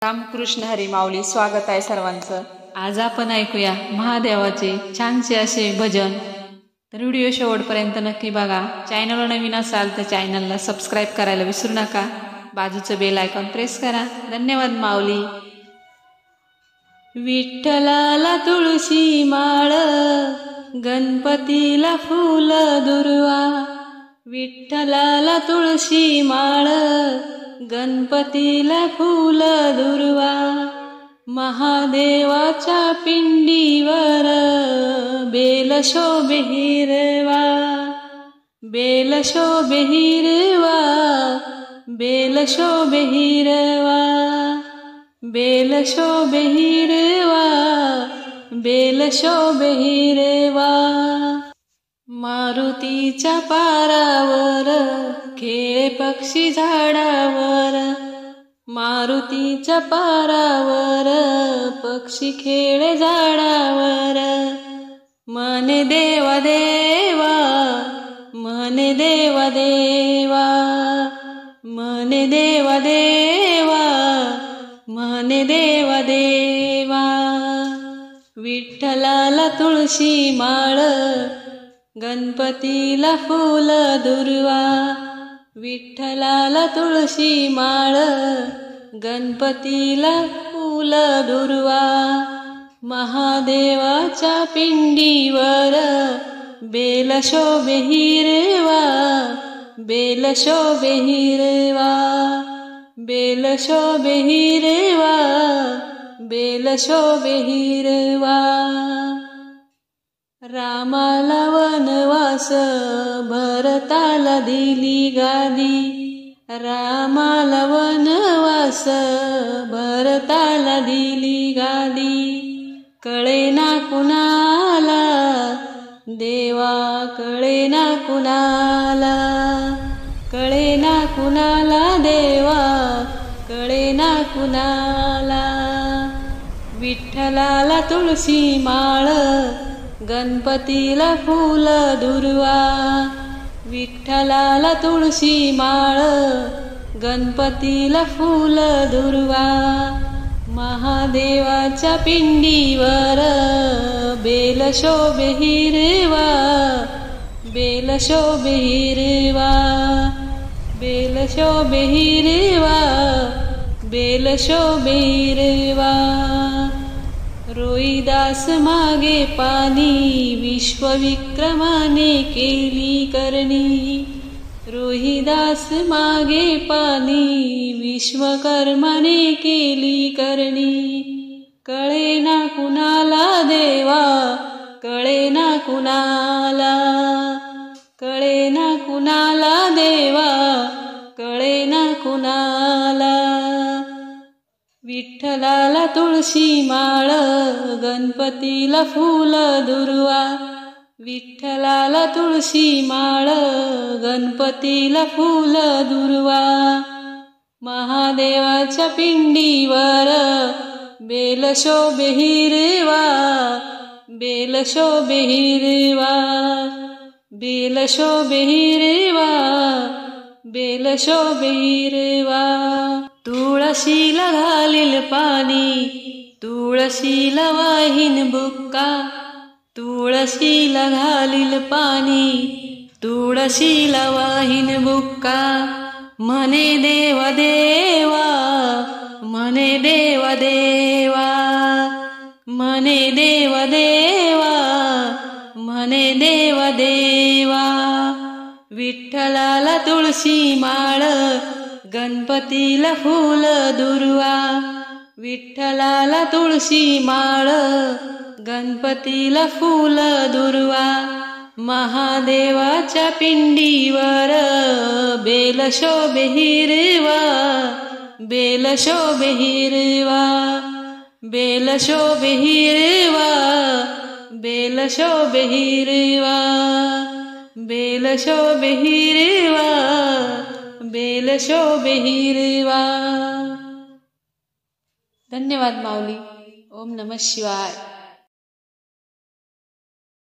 रामकृष्ण हरी माऊली. स्वागत आहे सर्वांचं. आज आपण ऐकूया महादेवाचे छानसे असे भजन. तर व्हिडिओ शेवटपर्यंत नक्की बघा. चॅनलवर नवीन असाल तर चॅनलला सबस्क्राईब करायला विसरू नका. बाजूचं बेल आयकॉन प्रेस करा. धन्यवाद माऊली. विठ्ठलाला तुळशी माळ, गणपतीला फूल दुर्वा. विठ्ठलाला तुळशी माळ, गणपतीला फूल दुर्वा. महादेवाच्या पिंडीवर बेल शोभे हिरवा. बेल शोभे हिरवा, बेल शोभे हिरवा. बेल शोभे हिरवा, बेल शोभे हिरवा. मारुतीच्या पारावर खेळे पक्षी झाडावर. मारुतीच्या पारावर पक्षी खेळे झाडावर. मने देवा देवा, मने देवा देवा. मने देवा देवा, मने देवा देवा. विठ्ठलाला तुळशी माळ, गणपतीला फूल दुर्वा. विठ्ठलाला तुळशी माळ, गणपतीला फूल दुर्वा. महादेवाच्या पिंडीवर बेल शोभे हिरवा. बेल शोभे हिरवा, बेल शोभे हिरवा. बेल शोभे हिरवा. रामाला वनवास भरताला दिली गादी. रामाला वनवास भरताला दिली गादी. कळेना कुणाला देवा, कळेना कुणाला. कळेना कुणाला देवा, कळेना कुणाला. विठ्ठलाला तुळशी माळ, गणपतीला फूल दुर्वा. विठ्ठलाला तुळशी माळ, गणपतीला फूल दुर्वा. महादेवाच्या पिंडीवर बेल शोभे हिरवा. बेल शोभे हिरवा, बेल शोभे हिरवा. बेल शोभे हिरवा. रोहिदास मागे पाणी, विश्वविक्रमाने केली करणी. रोहिदास मागे पाणी, विश्वकर्माने केली करणी. कळेना कुणाला देवा, कळेना कुणाला. कळेना कुणाला देवा, कळेना कुणाला. विठ्ठलाला तुळशी माळ, गणपतीला फूल दुर्वा. विठ्ठलाला तुळशी माळ, गणपतीला फूल दुर्वा. महादेवाच्या पिंडीवर बेल शोभे हिरवा. बेल शोभे हिरवा, बेल शोभे हिरवा. बेल शोभे हिरवा. तुळशीला घालील पाणी, तुळशीला वाहीन बुक्का. तुळशीला घालील पाणी, तुळशीला वाहीन बुक्का. म्हणे देवा देवा, म्हणे देवा देवा. म्हणे देवा देवा, म्हणे देवा देवा. विठ्ठलाला तुळशी माळ, गणपतीला फूल दुर्वा. विठ्ठलाला तुळशी माळ, गणपतीला फूल दुर्वा. महादेवाच्या पिंडीवर बेल शोभे हिरवा. बेल शोभे हिरवा, बेल शोभे हिरवा. बेल शोभे हिरवा, बेल शोभे हिरवा. बेल शोभे हिरवा. धन्यवाद माऊली. ओम नमः शिवाय.